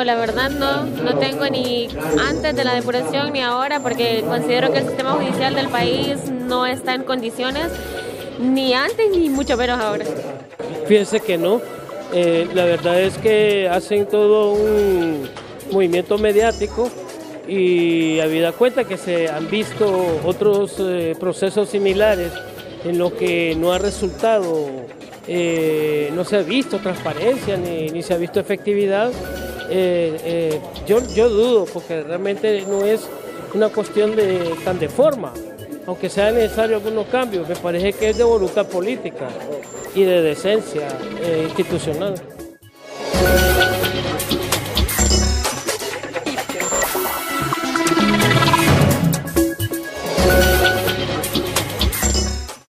la verdad no tengo ni antes de la depuración ni ahora, porque considero que el sistema judicial del país no está en condiciones, ni antes ni mucho menos ahora. Fíjense que no, la verdad es que hacen todo un movimiento mediático y habida cuenta que se han visto otros procesos similares en los que no ha resultado, no se ha visto transparencia ni se ha visto efectividad. Yo dudo, porque realmente no es una cuestión tan de forma, aunque sea necesario algunos cambios. Me parece que es de voluntad política y de decencia institucional.